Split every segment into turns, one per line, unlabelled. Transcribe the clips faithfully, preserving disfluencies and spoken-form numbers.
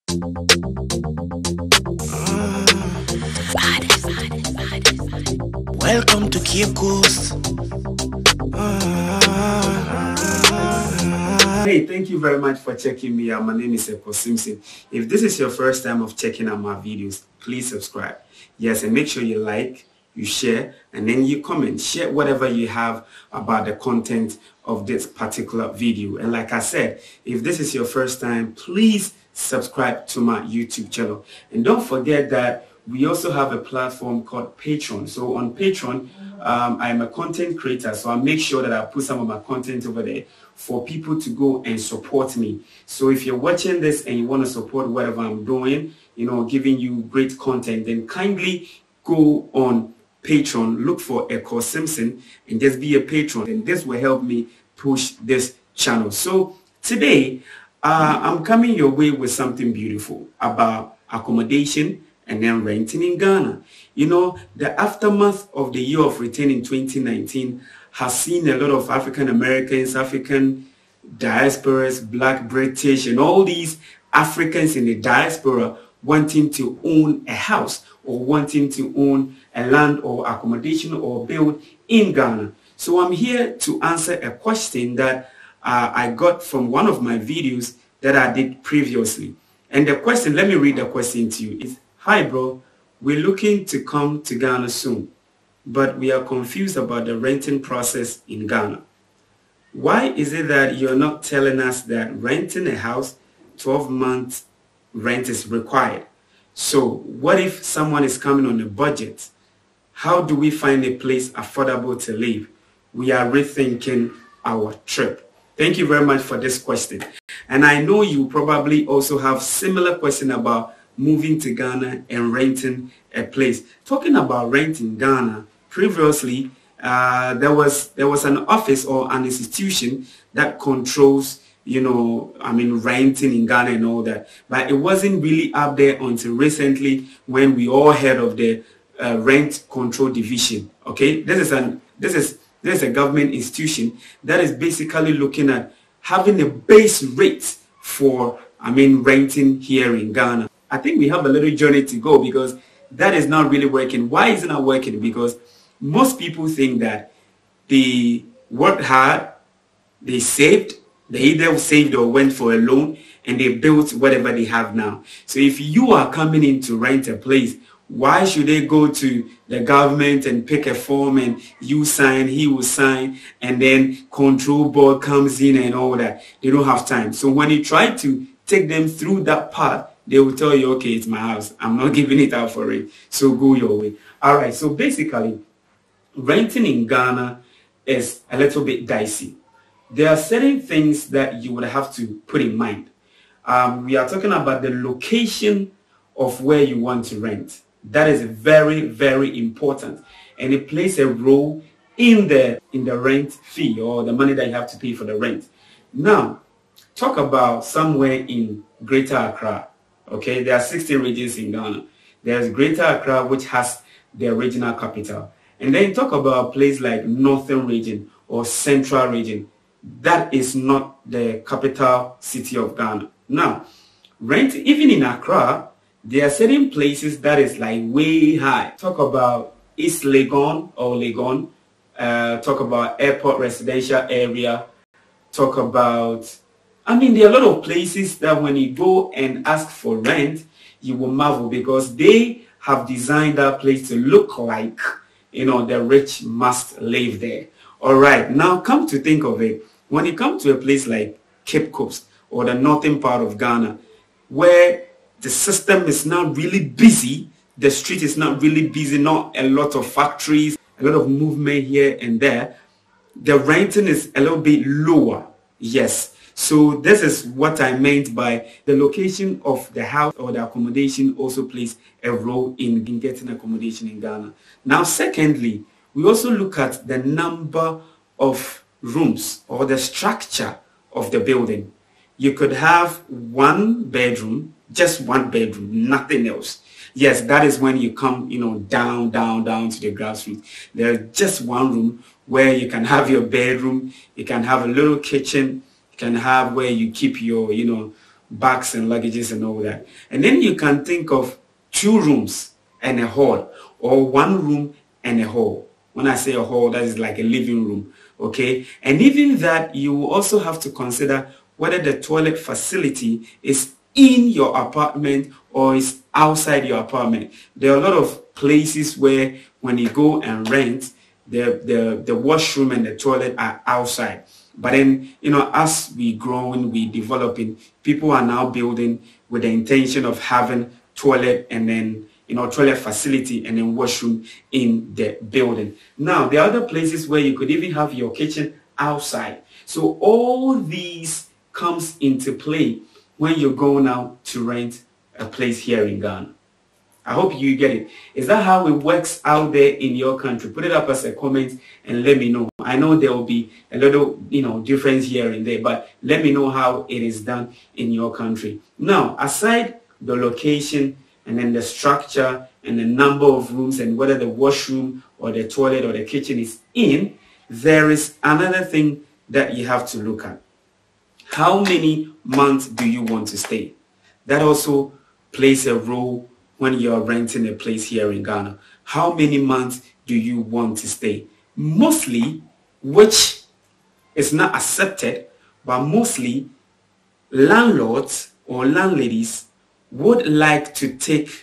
Welcome to Cape Coast.
Hey, thank you very much for checking me out. My name is Eko Simpson. If this is your first time of checking out my videos, please subscribe. Yes, and make sure you like, you share, and then you comment. Share whatever you have about the content of this particular video. And like I said, if this is your first time, please subscribe to my YouTube channel. And don't forget that we also have a platform called Patreon. So on Patreon, um, I'm a content creator, so I make sure that I put some of my content over there for people to go and support me. So if you're watching this and you want to support whatever I'm doing, you know, giving you great content, then kindly go on Patreon, look for Eko Simpson, and just be a patron. And this will help me push this channel. So today, uh, I'm coming your way with something beautiful about accommodation and then renting in Ghana. You know, the aftermath of the year of return in twenty nineteen has seen a lot of African Americans, African diasporas, Black, British, and all these Africans in the diaspora wanting to own a house or wanting to own a land or accommodation or build in Ghana. So I'm here to answer a question that uh, I got from one of my videos that I did previously. And the question, let me read the question to you, is, hi bro, we're looking to come to Ghana soon, but we are confused about the renting process in Ghana. Why is it that you're not telling us that renting a house, twelve months rent is required? So what if someone is coming on a budget? How do we find a place affordable to live? We are rethinking our trip. Thank you very much for this question. And I know you probably also have similar question about moving to Ghana and renting a place. Talking about renting Ghana, previously uh, there was there was an office or an institution that controls, you know, I mean, renting in Ghana and all that. But it wasn't really up there until recently when we all heard of the uh, Rent Control Division. Okay, this is an this is this is a government institution that is basically looking at having a base rate for, I mean, renting here in Ghana. I think we have a little journey to go because that is not really working. Why is it not working? Because most people think that they worked hard, they saved, they either saved or went for a loan, and they built whatever they have now. So if you are coming in to rent a place, why should they go to the government and pick a form and you sign, he will sign, and then control board comes in and all that? They don't have time. So when you try to take them through that path, they will tell you, okay, it's my house. I'm not giving it out for it. So go your way. All right. So basically, renting in Ghana is a little bit dicey. There are certain things that you would have to put in mind. Um, we are talking about the location of where you want to rent. That is very, very important. And it plays a role in the, in the rent fee or the money that you have to pay for the rent. Now, talk about somewhere in Greater Accra. Okay, there are sixteen regions in Ghana. There's Greater Accra, which has the regional capital. And then talk about a place like Northern Region or Central Region. That is not the capital city of Ghana. Now, rent, even in Accra, there are certain places that is like way high. Talk about East Legon or Legon. Uh, talk about Airport Residential Area. Talk about... I mean, there are a lot of places that when you go and ask for rent, you will marvel because they have designed that place to look like, you know, the rich must live there. All right. Now, come to think of it, when you come to a place like Cape Coast or the northern part of Ghana, where the system is not really busy, the street is not really busy, not a lot of factories, a lot of movement here and there, the renting is a little bit lower. Yes. So this is what I meant by the location of the house or the accommodation also plays a role in, in getting accommodation in Ghana. Now, secondly, we also look at the number of rooms or the structure of the building. You could have one bedroom, just one bedroom, nothing else. Yes, that is when you come, you know, down, down, down to the grassroots. There's just one room where you can have your bedroom, you can have a little kitchen, can have where you keep your, you know, bags and luggages and all that. And then you can think of two rooms and a hall, or one room and a hall. When I say a hall, that is like a living room, okay? And even that, you will also have to consider whether the toilet facility is in your apartment or is outside your apartment. There are a lot of places where when you go and rent, the, the, the washroom and the toilet are outside. But then, you know, as we growing, we developing, people are now building with the intention of having toilet and then, you know, toilet facility and then washroom in the building. Now, there are other places where you could even have your kitchen outside. So all these comes into play when you're going out to rent a place here in Ghana. I hope you get it. Is that how it works out there in your country? Put it up as a comment and let me know. I know there will be a little, you know, difference here and there, but let me know how it is done in your country. Now, aside the location and then the structure and the number of rooms and whether the washroom or the toilet or the kitchen is in, there is another thing that you have to look at. How many months do you want to stay? That also plays a role when you're renting a place here in Ghana. How many months do you want to stay? Mostly, which is not accepted, but mostly landlords or landladies would like to take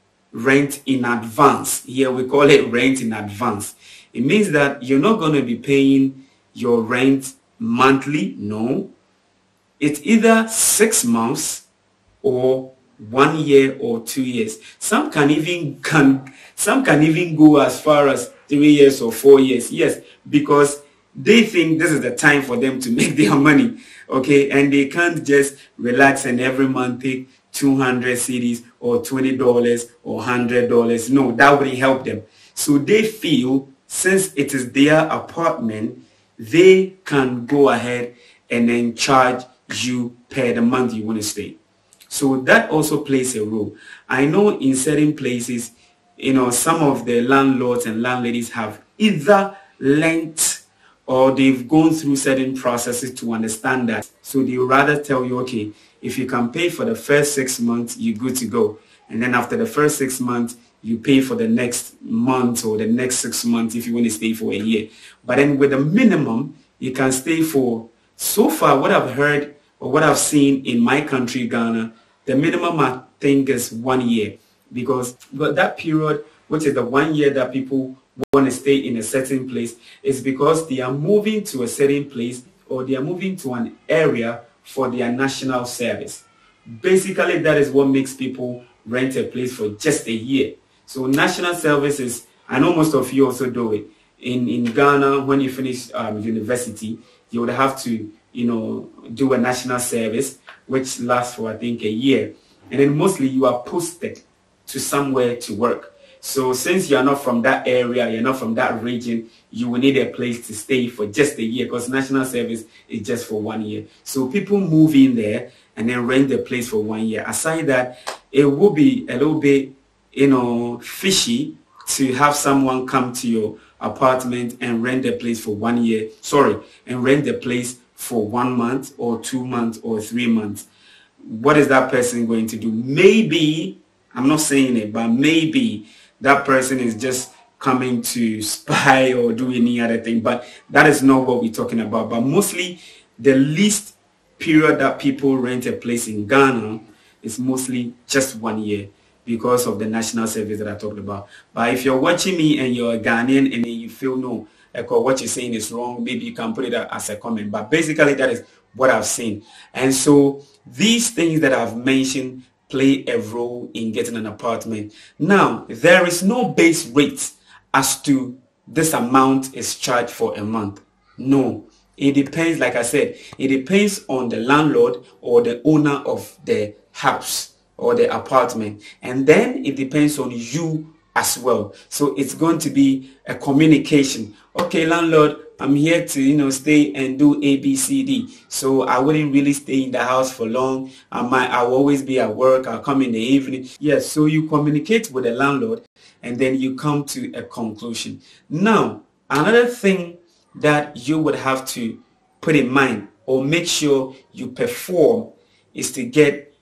rent in advance. Here we call it rent in advance. It means that you're not going to be paying your rent monthly. No. It's either six months or one year or two years. Some can even can some can even go as far as three years or four years. Yes, because they think this is the time for them to make their money. Okay, and they can't just relax and every month take two hundred cedis or twenty dollars or one hundred dollars. No, that wouldn't help them. So they feel since it is their apartment, they can go ahead and then charge you per the month you want to stay. So that also plays a role. I know in certain places, you know, some of the landlords and landladies have either learnt or they've gone through certain processes to understand that. So they rather tell you, okay, if you can pay for the first six months, you're good to go. And then after the first six months, you pay for the next month or the next six months if you want to stay for a year. But then with a minimum, you can stay for, so far what I've heard or what I've seen in my country, Ghana, the minimum I think is one year. Because but that period, which is the one year that people want to stay in a certain place, is because they are moving to a certain place or they are moving to an area for their national service. Basically, that is what makes people rent a place for just a year. So national service is, I know most of you also do it. In, in Ghana, when you finish um, university, you would have to, you know, do a national service, which lasts for, I think, a year. And then mostly you are posted to somewhere to work. So since you're not from that area, you're not from that region, you will need a place to stay for just a year because national service is just for one year. So people move in there and then rent the place for one year. Aside that, it will be a little bit, you know, fishy to have someone come to your apartment and rent the place for one year, sorry, and rent the place for one month or two months or three months. What is that person going to do? Maybe, I'm not saying it, but maybe that person is just coming to spy or do any other thing, but that is not what we're talking about. But mostly the least period that people rent a place in Ghana is mostly just one year because of the national service that I talked about. But if you're watching me and you're a Ghanaian and you feel no, Echo, what you're saying is wrong, maybe you can put it as a comment. But basically that is what I've seen. And so these things that I've mentioned play a role in getting an apartment. Now, there is no base rate as to this amount is charged for a month. No, it depends, like I said, it depends on the landlord or the owner of the house or the apartment. And then it depends on you as well. So it's going to be a communication. Okay, landlord, I'm here to, you know, stay and do A, B, C, D. So I wouldn't really stay in the house for long. I might, I'll always be at work. I'll come in the evening. Yes, so you communicate with the landlord and then you come to a conclusion. Now, another thing that you would have to put in mind or make sure you perform is to get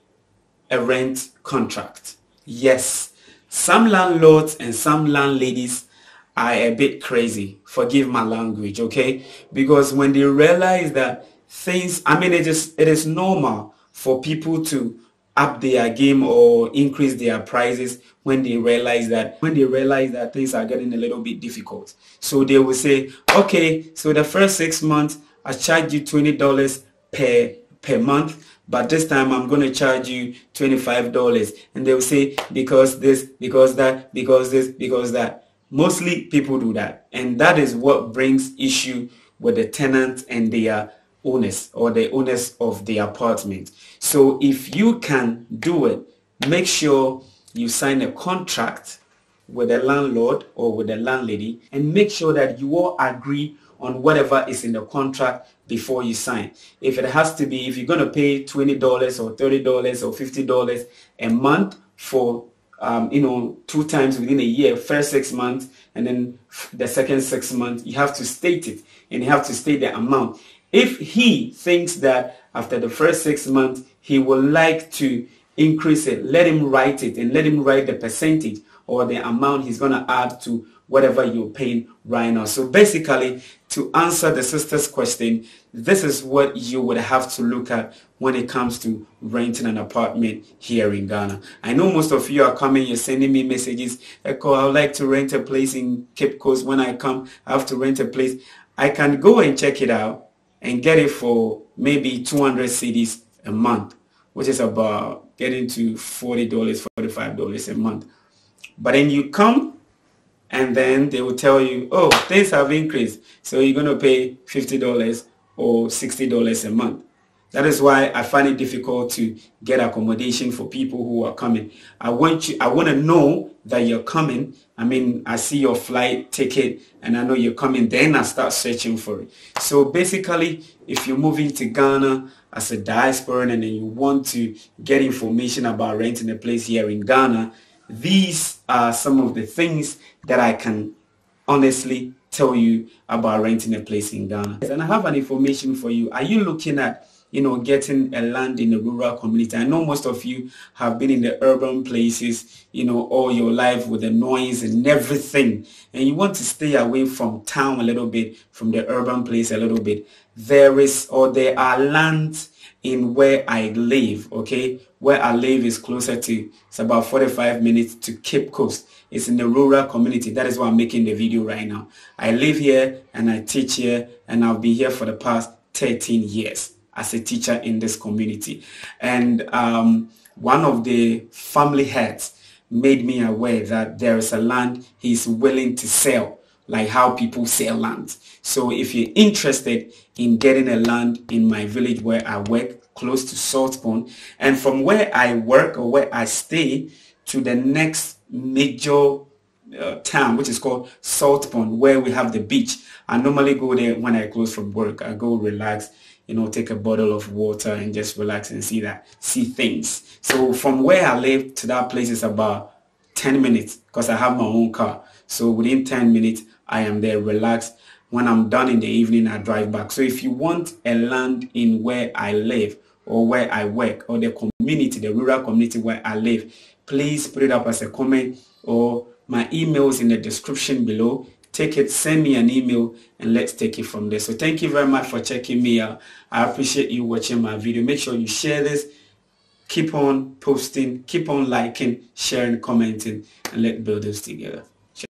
a rent contract. Yes, some landlords and some landladies are a bit crazy. Forgive my language, okay? Because when they realize that things, I mean, it is, it is normal for people to up their game or increase their prices when they realize that when they realize that things are getting a little bit difficult. So they will say, okay, so the first six months I charge you twenty dollars per per month, but this time I'm going to charge you twenty-five dollars. And they will say, because this, because that, because this, because that. Mostly people do that, and that is what brings issue with the tenants and their owners or the owners of the apartment. So if you can do it, make sure you sign a contract with the landlord or with the landlady, and make sure that you all agree on whatever is in the contract before you sign. If it has to be, if you're going to pay twenty dollars or thirty dollars or fifty dollars a month for Um, you know, two times within a year, first six months and then the second six months, you have to state it, and you have to state the amount. If he thinks that after the first six months he would like to increase it, let him write it, and let him write the percentage or the amount he's going to add to whatever you're paying right now. So basically, to answer the sister's question, this is what you would have to look at when it comes to renting an apartment here in Ghana. I know most of you are coming, you're sending me messages, Echo, I would like to rent a place in Cape Coast. When I come, I have to rent a place. I can go and check it out and get it for maybe two hundred cedis a month, which is about getting to forty dollars, forty-five dollars a month. But then you come, and then they will tell you, oh, things have increased, so you're going to pay fifty dollars or sixty dollars a month. That is why I find it difficult to get accommodation for people who are coming. I want you, I want to know that you're coming. I mean, I see your flight ticket and I know you're coming, then I start searching for it. So basically, if you're moving to Ghana as a diasporan and then you want to get information about renting a place here in Ghana, these are some of the things that I can honestly tell you about renting a place in Ghana. And I have an information for you. Are you looking at, you know, getting a land in a rural community? I know most of you have been in the urban places, you know, all your life with the noise and everything, and you want to stay away from town a little bit, from the urban place a little bit. There is, or there are lands in where I live, okay? Where I live is closer to, it's about forty-five minutes to Cape Coast. It's in the rural community. That is why I'm making the video right now. I live here and I teach here, and I've been here for the past thirteen years as a teacher in this community. And um, one of the family heads made me aware that there is a land he's willing to sell, like how people sell land. So if you're interested in getting a land in my village where I work, close to Saltpond, and from where I work or where I stay to the next major uh, town, which is called Saltpond, where we have the beach. I normally go there when I close from work. I go relax, you know, take a bottle of water and just relax and see that, see things. So from where I live to that place is about ten minutes because I have my own car. So within ten minutes, I am there relaxed. When I'm done in the evening, I drive back. So if you want a land in where I live or where I work or the community, the rural community where I live, please put it up as a comment, or my email is in the description below. Take it, send me an email, and let's take it from there. So thank you very much for checking me out. I appreciate you watching my video. Make sure you share this. Keep on posting, keep on liking, sharing, commenting, and let's build this together.